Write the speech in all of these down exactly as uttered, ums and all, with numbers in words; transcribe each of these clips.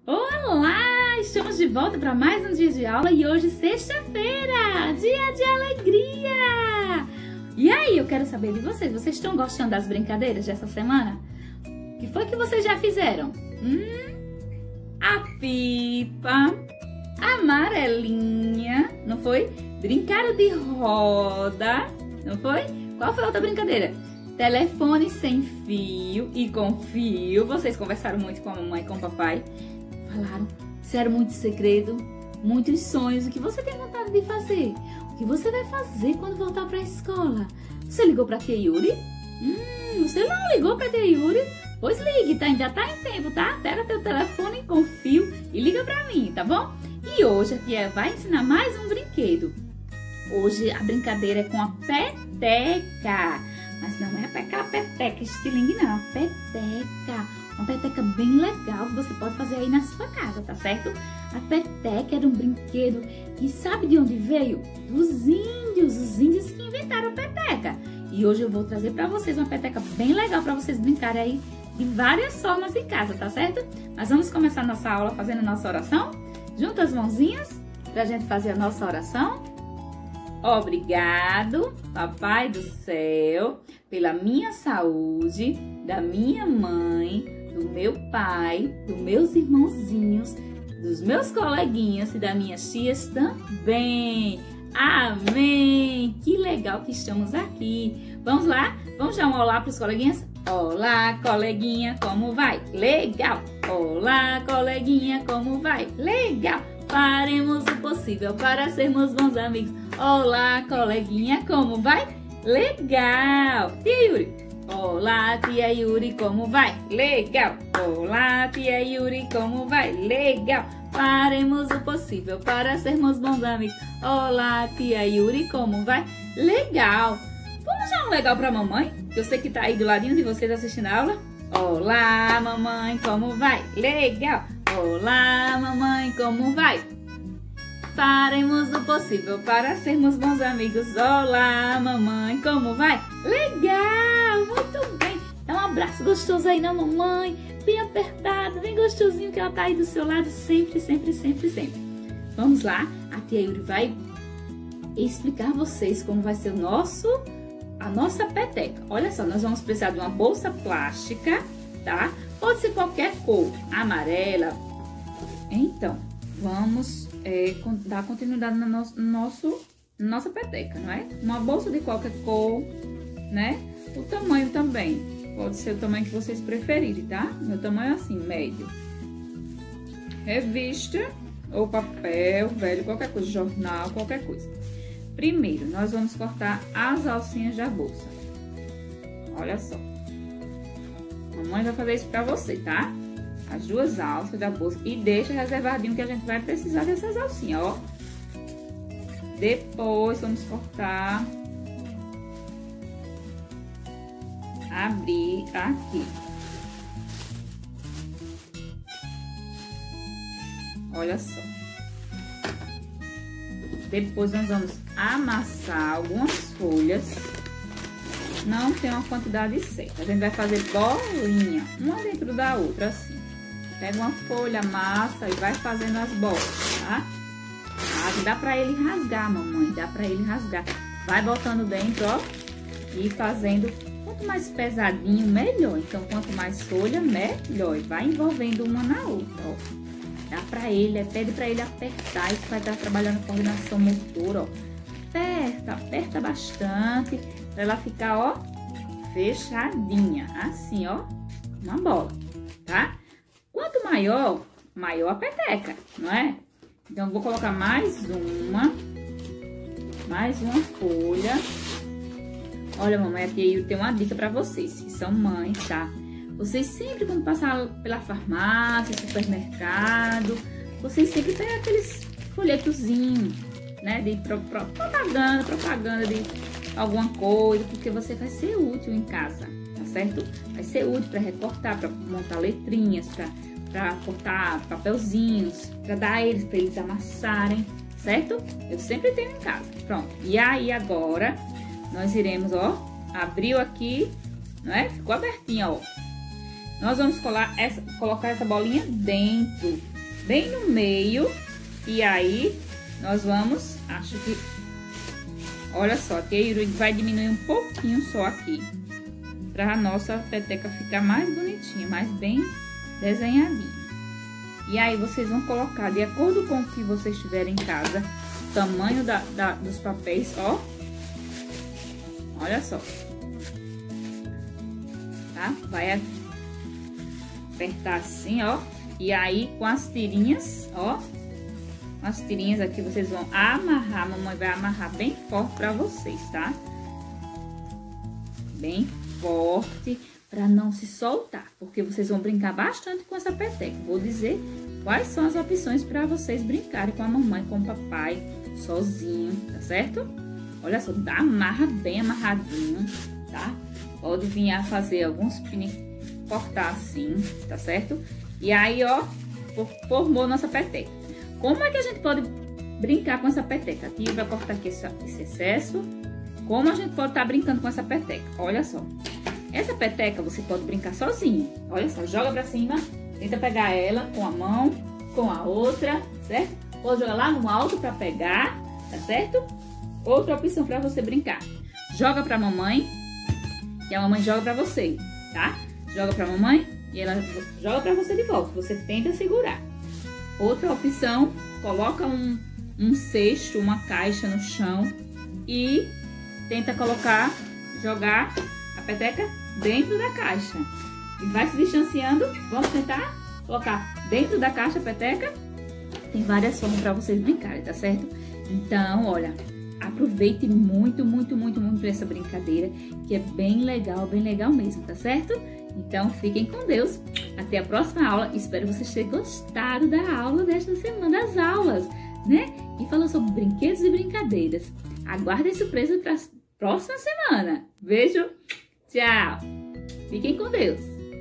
Olá! Estamos de volta para mais um dia de aula e hoje, sexta-feira, dia de alegria! E aí, eu quero saber de vocês, vocês estão gostando das brincadeiras dessa semana? O que foi que vocês já fizeram? Hum, a pipa, a amarelinha, não foi? Brincaram de roda, não foi? Qual foi a outra brincadeira? Telefone sem fio e com fio. Vocês conversaram muito com a mamãe e com o papai. Falaram, disseram muito segredo, muitos sonhos. O que você tem vontade de fazer? O que você vai fazer quando voltar para a escola? Você ligou para a tia Yuri? Hum, você não ligou para a tia Yuri? Pois ligue, tá? Ainda tá em tempo, tá? Pega teu telefone com fio e liga para mim, tá bom? E hoje a tia vai ensinar mais um brinquedo. Hoje a brincadeira é com a peteca. Mas não é aquela peteca estilingue, não. A peteca. Uma peteca bem legal que você pode fazer aí na sua casa, tá certo? A peteca era um brinquedo que sabe de onde veio? Dos índios. Os índios que inventaram a peteca. E hoje eu vou trazer pra vocês uma peteca bem legal pra vocês brincarem aí de várias formas em casa, tá certo? Mas vamos começar nossa aula fazendo a nossa oração? Junta as mãozinhas pra gente fazer a nossa oração. Obrigado, Papai do Céu, pela minha saúde, da minha mãe, do meu pai, dos meus irmãozinhos, dos meus coleguinhas e das minhas tias também. Amém! Que legal que estamos aqui. Vamos lá? Vamos dar um olá para os coleguinhas? Olá, coleguinha, como vai? Legal! Olá, coleguinha, como vai? Legal! Faremos o possível para sermos bons amigos. Olá, coleguinha, como vai? Legal! Tia Yuri. Olá, tia Yuri, como vai? Legal! Olá, tia Yuri, como vai? Legal! Faremos o possível para sermos bons amigos. Olá, tia Yuri, como vai? Legal! Vamos dar um legal para a mamãe? Que eu sei que tá aí do ladinho de vocês assistindo a aula. Olá, mamãe, como vai? Legal! Olá, mamãe, como vai? Faremos o possível para sermos bons amigos. Olá, mamãe, como vai? Legal, muito bem. Dá um abraço gostoso aí na mamãe, bem apertado, bem gostosinho, que ela tá aí do seu lado sempre, sempre, sempre, sempre. Vamos lá, a tia Yuri vai explicar a vocês como vai ser o nosso, a nossa peteca. Olha só, nós vamos precisar de uma bolsa plástica, tá? Pode ser qualquer cor, amarela. Então, vamos é, dar continuidade na nosso, nosso, nossa peteca, não é? Uma bolsa de qualquer cor, né? O tamanho também. Pode ser o tamanho que vocês preferirem, tá? Meu tamanho é assim, médio. Revista ou papel velho, qualquer coisa, jornal, qualquer coisa. Primeiro, nós vamos cortar as alcinhas da bolsa. Olha só. Mamãe vai fazer isso pra você, tá? As duas alças da bolsa. E deixa reservadinho que a gente vai precisar dessas alcinhas, ó. Depois, vamos cortar. Abrir aqui. Olha só. Depois, nós vamos amassar algumas folhas. Não tem uma quantidade certa. A gente vai fazer bolinha, uma dentro da outra, assim. Pega uma folha, amassa e vai fazendo as bolas, tá? Ah, dá pra ele rasgar, mamãe, dá pra ele rasgar. Vai botando dentro, ó, e fazendo. Quanto mais pesadinho, melhor. Então, quanto mais folha, melhor. E vai envolvendo uma na outra, ó. Dá pra ele, pede pra ele apertar. Isso vai estar trabalhando a coordenação motora, ó. Aperta, aperta bastante. Pra ela ficar, ó, fechadinha, assim, ó, uma bola, tá? Quanto maior, maior a peteca, não é? Então, vou colocar mais uma, mais uma folha. Olha, mamãe, aqui eu tenho uma dica pra vocês, que são mães, tá? Vocês sempre, quando passar pela farmácia, supermercado, vocês sempre pegam aqueles folhetozinhos, né? De pro, pro, propaganda, propaganda de alguma coisa, porque você vai ser útil em casa, tá certo? Vai ser útil para recortar, para montar letrinhas, para cortar papelzinhos, para dar a eles, para eles amassarem, certo? Eu sempre tenho em casa. Pronto. E aí agora nós iremos, ó, abriu aqui, não é? Ficou abertinho, ó. Nós vamos colar essa, colocar essa bolinha dentro, bem no meio. E aí, nós vamos, acho que... Olha só, que aí vai diminuir um pouquinho só aqui. Pra nossa peteca ficar mais bonitinha, mais bem desenhadinha. E aí, vocês vão colocar, de acordo com o que vocês tiverem em casa, o tamanho da, da, dos papéis, ó. Olha só. Tá? Vai apertar assim, ó. E aí, com as tirinhas, ó. As tirinhas aqui, vocês vão amarrar. A mamãe vai amarrar bem forte pra vocês, tá? Bem forte, pra não se soltar. Porque vocês vão brincar bastante com essa peteca. Vou dizer quais são as opções pra vocês brincarem com a mamãe, com o papai, sozinho, tá certo? Olha só, dá, amarra bem amarradinho, tá? Pode vir a fazer alguns pinis, cortar assim, tá certo? E aí, ó, formou nossa peteca. Como é que a gente pode brincar com essa peteca? Aqui vai cortar aqui esse, esse excesso. Como a gente pode estar tá brincando com essa peteca? Olha só. Essa peteca você pode brincar sozinho. Olha só, joga pra cima, tenta pegar ela com a mão, com a outra, certo? Pode jogar lá no alto pra pegar, tá certo? Outra opção pra você brincar. Joga pra mamãe, e a mamãe joga pra você, tá? Joga pra mamãe e ela joga pra você de volta. Você tenta segurar. Outra opção, coloca um, um cesto, uma caixa no chão e tenta colocar, jogar a peteca dentro da caixa. E vai se distanciando. Vamos tentar colocar dentro da caixa a peteca. Tem várias formas para vocês brincarem, tá certo? Então, olha, aproveite muito, muito, muito, muito essa brincadeira, que é bem legal, bem legal mesmo, tá certo? Então, fiquem com Deus. Até a próxima aula. Espero que vocês tenham gostado da aula desta semana, das aulas, né? E falou sobre brinquedos e brincadeiras. Aguardem surpresa para a próxima semana. Beijo, tchau. Fiquem com Deus.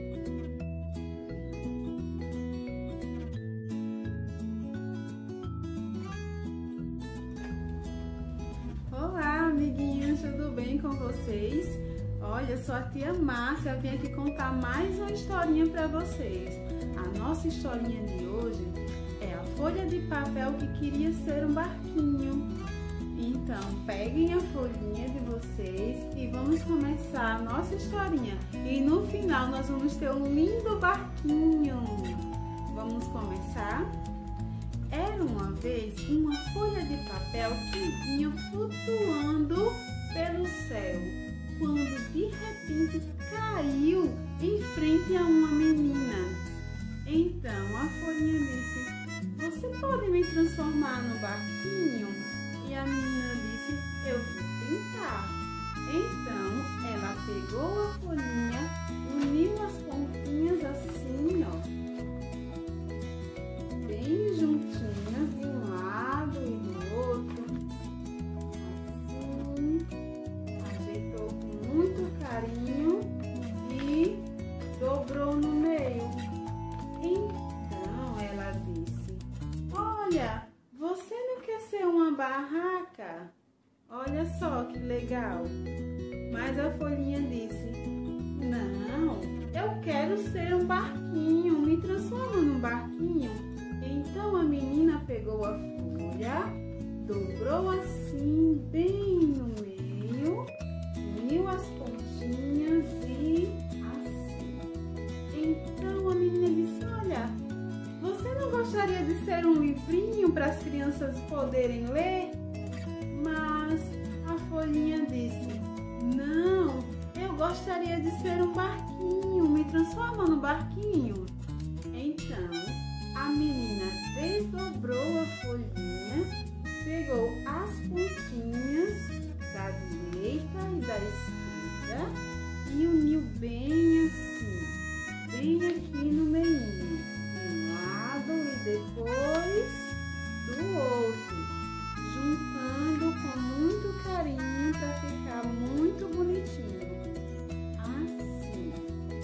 Olá, amiguinhos, tudo bem com vocês? Olha, eu sou a tia Márcia, eu vim aqui contar mais uma historinha para vocês. A nossa historinha de hoje é a folha de papel que queria ser um barquinho. Então, peguem a folhinha de vocês e vamos começar a nossa historinha. E no final nós vamos ter um lindo barquinho. Vamos começar? Era uma vez uma folha de papel que vinha flutuando pelo céu, quando de repente caiu em frente a uma menina. Então a folhinha disse: "Você pode me transformar no barquinho?" E a menina disse: "Eu vou tentar." Então ela pegou a folhinha, uniu as pontinhas assim, ó, bem juntinhas de um lado e do outro, assim, ajeitou com muito carinho e dobrou no meio. Então ela disse: "Olha, você não quer ser uma barraca? Olha só que legal." Mas a folhinha disse: "Não, eu quero ser um barquinho, me transforma num barquinho." Então a menina pegou a folha, dobrou assim, bem no meio, uniu as pontinhas e assim. Então a menina disse: "Olha, você não gostaria de ser um livrinho para as crianças poderem ler?" Mas a folhinha disse: "Não, eu gostaria de ser um barquinho, me transforma no barquinho." Então a menina desdobrou a folhinha, pegou as pontinhas da direita e da esquerda e uniu bem assim, bem aqui no meio, de um lado e depois do outro, juntando com muito carinho para ficar muito bonitinho, assim.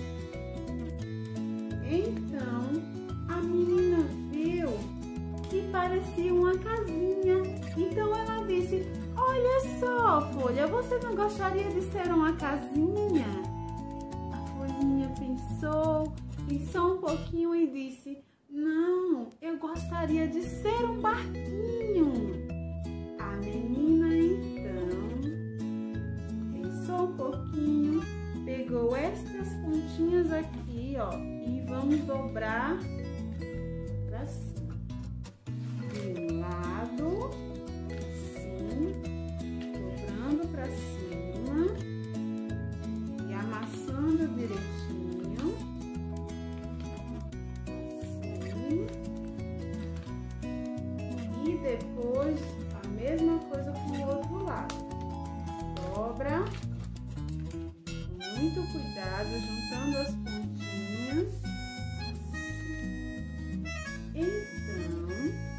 Então a menina viu que parecia uma casinha. Então ela disse: "Olha só, folha, você não gostaria de ser uma casinha?" A folhinha pensou pensou um pouquinho e disse: não, eu gostaria de ser um barquinho. A menina então pensou um pouquinho, pegou estas pontinhas aqui, ó, e vamos dobrar para cima. De um lado, assim, dobrando para cima e amassando direitinho, assim. E depois a mesma coisa com o outro lado. Dobra. Muito cuidado, juntando as pontinhas, assim. Então,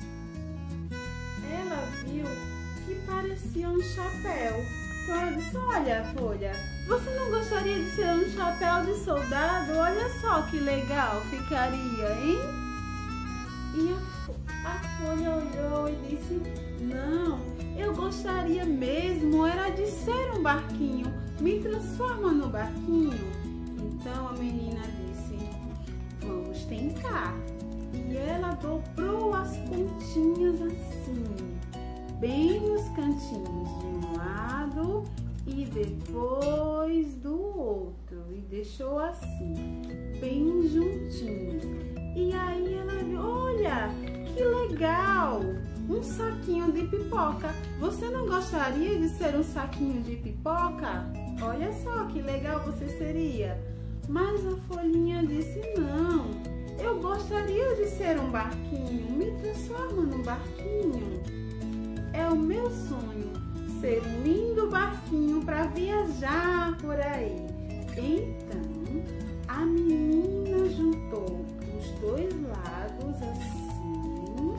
ela viu que parecia um chapéu. Então ela disse: olha, Folha, você não gostaria de ser um chapéu de soldado? Olha só que legal ficaria, hein? E a, a Folha olhou e disse: não, eu gostaria mesmo era de ser um barquinho. Me transforma no barquinho. Então a menina disse: vamos tentar. E ela dobrou as pontinhas assim, bem nos cantinhos de um lado e depois do outro. E deixou assim, bem juntinhos. E aí ela viu: olha, que legal! Um saquinho de pipoca. Você não gostaria de ser um saquinho de pipoca? Olha só que legal você seria. Mas a Folhinha disse: não, eu gostaria de ser um barquinho. Me transforma num barquinho. É o meu sonho ser um lindo barquinho para viajar por aí. Então a menina juntou os dois lados assim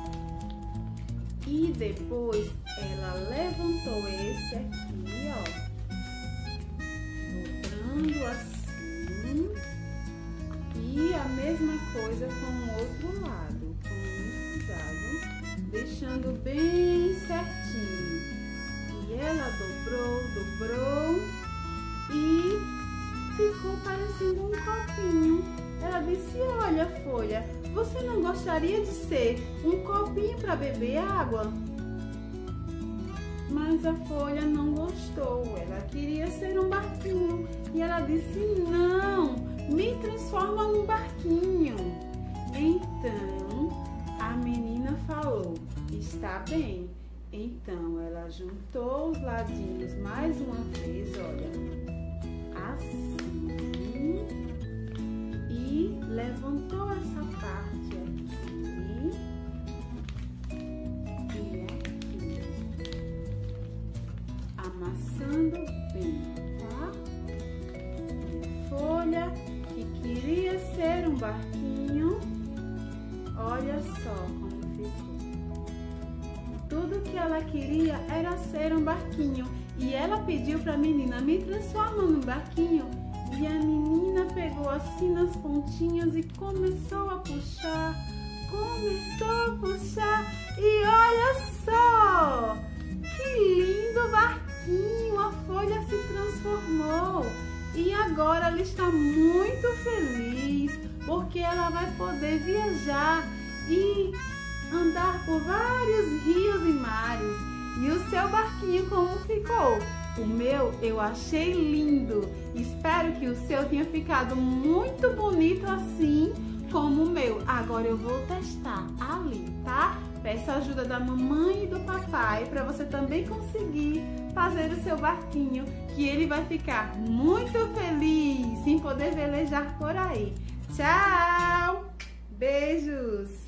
e depois ela levantou esse aqui, ó, assim, e a mesma coisa com o outro lado, com muito cuidado, deixando bem certinho. E ela dobrou, dobrou e ficou parecendo um copinho. Ela disse: olha, Folha, você não gostaria de ser um copinho para beber água? Mas a Folha não gostou, ela queria ser um barquinho. E ela disse: não, me transforma num barquinho. Então a menina falou: está bem. Então ela juntou os ladinhos mais uma vez, olha, assim, e levantou essa parte aqui e aqui, amassando bem, tá? Folha que queria ser um barquinho, olha só como ficou. Tudo que ela queria era ser um barquinho e ela pediu para a menina: me transforma num barquinho. E a menina pegou assim nas pontinhas e começou a puxar, começou a puxar e olha só, que lindo barquinho, a Folha se transformou. E agora ela está muito feliz porque ela vai poder viajar e andar por vários rios e mares. E o seu barquinho como ficou? O meu eu achei lindo. Espero que o seu tenha ficado muito bonito assim como o meu. Agora eu vou testar ali, tá? Peço a ajuda da mamãe e do papai para você também conseguir fazer o seu barquinho, que ele vai ficar muito feliz em poder velejar por aí. Tchau! Beijos!